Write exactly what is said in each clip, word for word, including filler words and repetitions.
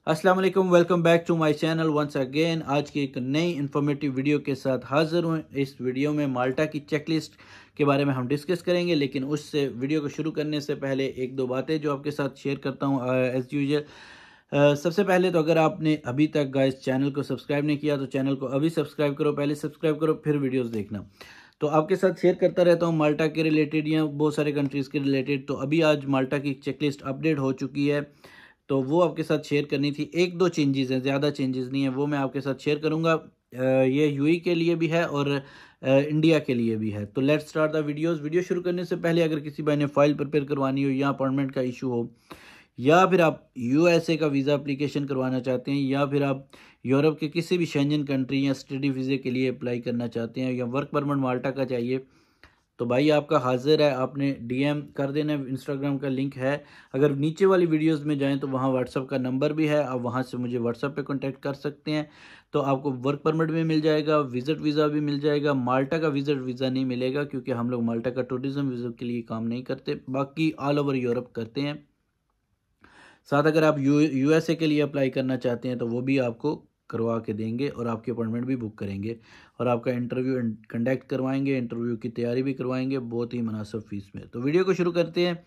अस्सलाम वालेकुम, welcome back to my channel once again. आज की एक नई इन्फॉर्मेटिव वीडियो के साथ हाजिर हूँ। इस वीडियो में माल्टा की चेकलिस्ट के बारे में हम डिस्कस करेंगे, लेकिन उससे वीडियो को शुरू करने से पहले एक दो बातें जो आपके साथ शेयर करता हूँ एज़ यूजुअल। सबसे पहले तो अगर आपने अभी तक गाइस चैनल को सब्सक्राइब नहीं किया तो चैनल को अभी सब्सक्राइब करो, पहले सब्सक्राइब करो फिर वीडियोज़ देखना। तो आपके साथ शेयर करता रहता हूँ माल्टा के रिलेटेड या बहुत सारे कंट्रीज़ के रिलेटेड। तो अभी आज माल्टा की चेकलिस्ट अपडेट हो चुकी है, तो वो आपके साथ शेयर करनी थी। एक दो चेंजेस हैं, ज़्यादा चेंजेस नहीं है, वो मैं आपके साथ शेयर करूँगा। ये यूएई के लिए भी है और इंडिया के लिए भी है। तो let's start the videos. Video शुरू करने से पहले अगर किसी भाई ने फ़ाइल प्रिपेयर करवानी हो या अपॉइंटमेंट का इशू हो, या फिर आप यूएसए का वीज़ा एप्लीकेशन करवाना चाहते हैं, या फिर आप यूरोप के किसी भी शेंजन कंट्री या स्टडी वीज़े के लिए अप्लाई करना चाहते हैं, या वर्क परमिट माल्टा का चाहिए, तो भाई आपका हाजिर है। आपने डीएम कर देना है, इंस्टाग्राम का लिंक है। अगर नीचे वाली वीडियोस में जाएं तो वहाँ व्हाट्सअप का नंबर भी है, आप वहाँ से मुझे व्हाट्सअप पे कांटेक्ट कर सकते हैं। तो आपको वर्क परमिट भी मिल जाएगा, विज़िट वीज़ा भी मिल जाएगा। माल्टा का विज़िट वीज़ा नहीं मिलेगा क्योंकि हम लोग माल्टा का टूरिज़्म वीज़ा के लिए काम नहीं करते, बाकी ऑल ओवर यूरोप करते हैं। साथ अगर आप यू यूएसए के लिए अप्लाई करना चाहते हैं तो वो भी आपको करवा के देंगे और आपकी अपॉइंटमेंट भी बुक करेंगे और आपका इंटरव्यू कंडक्ट करवाएंगे, इंटरव्यू की तैयारी भी करवाएंगे बहुत ही मुनासिब फीस में। तो वीडियो को शुरू करते हैं।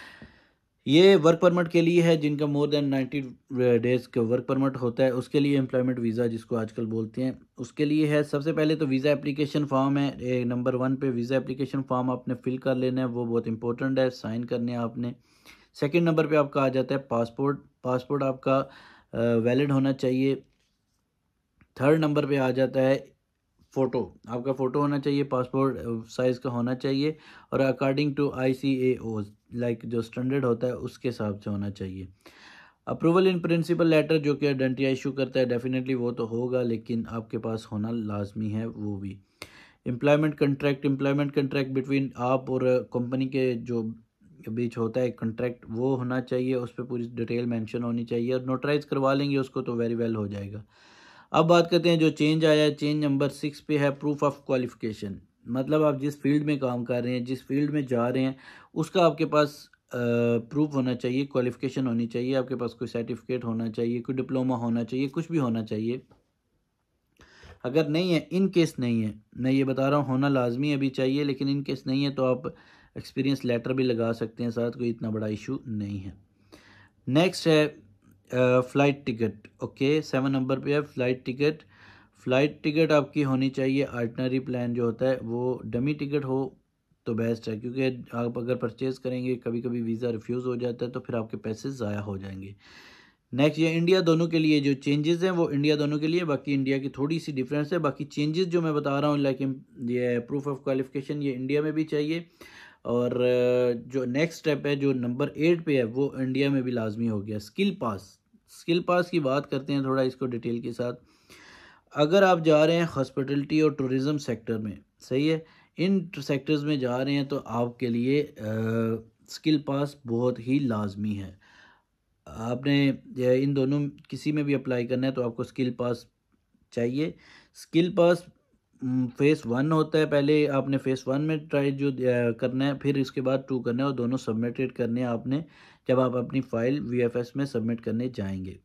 ये वर्क परमिट के लिए है जिनका मोर देन नाइन्टी डेज़ का वर्क परमिट होता है, उसके लिए एम्प्लॉयमेंट वीज़ा जिसको आजकल बोलते हैं, उसके लिए है। सबसे पहले तो वीज़ा एप्लीकेशन फॉर्म है, नंबर वन पे वीज़ा एप्लीकेशन फॉर्म आपने फिल कर लेना है, वो बहुत इंपॉर्टेंट है, साइन करने हैं आपने। सेकंड नंबर पे आपका आ जाता है पासपोर्ट। पासपोर्ट आपका वैलिड होना चाहिए। थर्ड नंबर पे आ जाता है फ़ोटो, आपका फ़ोटो होना चाहिए, पासपोर्ट साइज़ का होना चाहिए और according to I C A O like जो स्टैंडर्ड होता है उसके हिसाब से होना चाहिए। अप्रूवल इन प्रिंसिपल लेटर जो कि आइडेंटिटी इशू करता है, डेफिनेटली वो तो होगा, लेकिन आपके पास होना लाजमी है वो भी। Employment contract, employment contract between आप और कंपनी के जो बीच होता है कंट्रैक्ट, वो होना चाहिए, उस पर पूरी डिटेल मेंशन होनी चाहिए और नोटराइज करवा लेंगे उसको तो वेरी वेल हो जाएगा। अब बात करते हैं जो चेंज आया है, चेंज नंबर सिक्स पे है प्रूफ ऑफ क्वालिफिकेशन। मतलब आप जिस फील्ड में काम कर रहे हैं, जिस फील्ड में जा रहे हैं, उसका आपके पास प्रूफ होना चाहिए, क्वालिफिकेशन होनी चाहिए, आपके पास कोई सर्टिफिकेट होना चाहिए, कोई डिप्लोमा होना चाहिए, कुछ भी होना चाहिए। अगर नहीं है, इन केस नहीं है, मैं ये बता रहा हूँ होना लाजमी अभी चाहिए, लेकिन इन केस नहीं है तो आप एक्सपीरियंस लेटर भी लगा सकते हैं साथ, कोई इतना बड़ा इशू नहीं है। नेक्स्ट है flight ticket. Okay, seven number पे है फ़्लाइट टिकट। फ़्लाइट टिकट आपकी होनी चाहिए आर्डिनरी प्लान जो होता है वो, डमी टिकट हो तो बेस्ट है, क्योंकि आप अगर परचेज़ करेंगे कभी कभी वीज़ा रिफ्यूज़ हो जाता है तो फिर आपके पैसे ज़ाया हो जाएंगे। नेक्स्ट ये इंडिया दोनों के लिए जो चेंजेस हैं वो इंडिया दोनों के लिए, बाकी इंडिया की थोड़ी सी डिफरेंस है। बाकी चेंजेस जो मैं बता रहा हूँ लाइक ये प्रूफ ऑफ क्वालिफिकेशन ये इंडिया में भी चाहिए, और जो नेक्स्ट स्टेप है जो नंबर एट पे है वो इंडिया में भी लाजमी हो गया, स्किल पास। स्किल पास की बात करते हैं थोड़ा इसको डिटेल के साथ। अगर आप जा रहे हैं हॉस्पिटलिटी और टूरिज़्म सेक्टर में, सही है, इन सेक्टर्स में जा रहे हैं तो आपके लिए स्किल पास बहुत ही लाजमी है। आपने इन दोनों किसी में भी अप्लाई करना है तो आपको स्किल पास चाहिए। स्किल पास फेज़ वन होता है, पहले आपने फेज़ वन में ट्राई जो करना है, फिर इसके बाद टू करना है, और दोनों सबमिटेड करने हैं आपने जब आप अपनी फ़ाइल वीएफएस में सबमिट करने जाएंगे।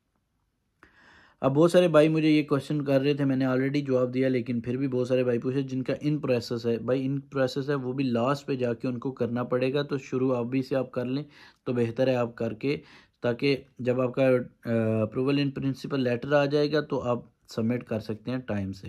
अब बहुत सारे भाई मुझे ये क्वेश्चन कर रहे थे, मैंने ऑलरेडी जवाब दिया, लेकिन फिर भी बहुत सारे भाई पूछे जिनका इन प्रोसेस है। भाई इन प्रोसेस है वो भी लास्ट पे जाके उनको करना पड़ेगा, तो शुरू अभी से आप कर लें तो बेहतर है आप करके, ताकि जब आपका अप्रूवल इन प्रिंसिपल लेटर आ जाएगा तो आप सबमिट कर सकते हैं टाइम से।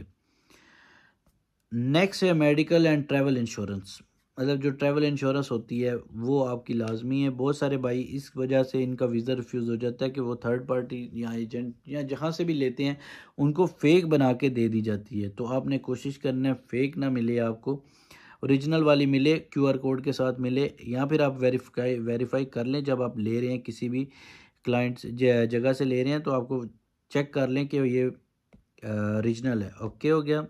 नेक्स्ट है मेडिकल एंड ट्रैवल इंश्योरेंस। मतलब जो ट्रैवल इंश्योरेंस होती है वो आपकी लाजमी है। बहुत सारे भाई इस वजह से इनका वीज़ा रिफ्यूज़ हो जाता है कि वो थर्ड पार्टी या एजेंट या जहाँ से भी लेते हैं उनको फ़ेक बना के दे दी जाती है, तो आपने कोशिश करना है फ़ेक ना मिले, आपको ओरिजिनल वाली मिले, क्यूआर कोड के साथ मिले, या फिर आप वेरीफाई वेरीफाई कर लें जब आप ले रहे हैं किसी भी क्लाइंट जगह से ले रहे हैं तो आपको चेक कर लें कि ये ओरिजिनल है। ओके हो गया।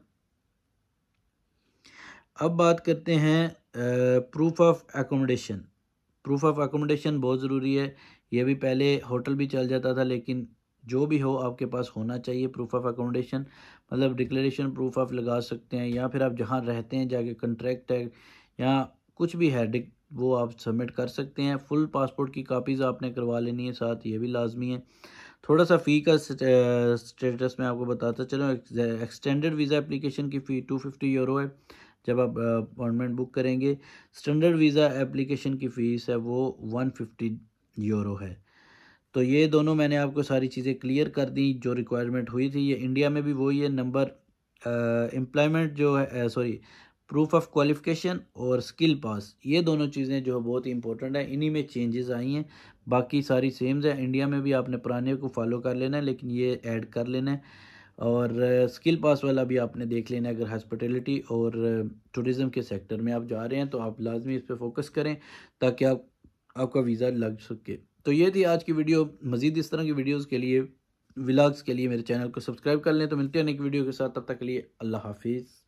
अब बात करते हैं proof of accommodation. Proof of accommodation बहुत ज़रूरी है। ये भी पहले होटल भी चल जाता था, लेकिन जो भी हो आपके पास होना चाहिए प्रूफ ऑफ एकोमोडेशन। मतलब डिक्लेरेशन प्रूफ ऑफ लगा सकते हैं, या फिर आप जहाँ रहते हैं जाके कंट्रैक्ट है या कुछ भी है, वो आप सबमिट कर सकते हैं। फुल पासपोर्ट की कापीज़ आपने करवा लेनी है साथ, ये भी लाजमी है। थोड़ा सा फ़ी का स्टेटस मैं आपको बताता चलो। एक्सटेंडेड वीज़ा एप्लीकेशन की फ़ी टू फिफ्टी यूरो है जब आप अपॉइंटमेंट बुक करेंगे। स्टैंडर्ड वीज़ा एप्लीकेशन की फ़ीस है वो वन फिफ्टी यूरो है। तो ये दोनों मैंने आपको सारी चीज़ें क्लियर कर दी जो रिक्वायरमेंट हुई थी। ये इंडिया में भी वही है। नंबर एम्प्लॉयमेंट जो है, सॉरी प्रूफ ऑफ क्वालिफ़िकेशन और स्किल पास, ये दोनों चीज़ें जो बहुत ही इंपॉर्टेंट है। इन्हीं में चेंजेस आई हैं, बाकी सारी सेम्स है। इंडिया में भी आपने पुराने को फॉलो कर लेना है, लेकिन ये ऐड कर लेना है। और स्किल पास वाला भी आपने देख लेना है। अगर हॉस्पिटैलिटी और टूरिज़म के सेक्टर में आप जा रहे हैं तो आप लाजमी इस पर फोकस करें ताकि आप आपका वीज़ा लग सके। तो ये थी आज की वीडियो। मज़ीद इस तरह की वीडियोज़ के लिए, व्लॉग्स के लिए मेरे चैनल को सब्सक्राइब कर लें। तो मिलते हैं एक वीडियो के साथ, तब तक के लिए अल्लाह हाफिज़।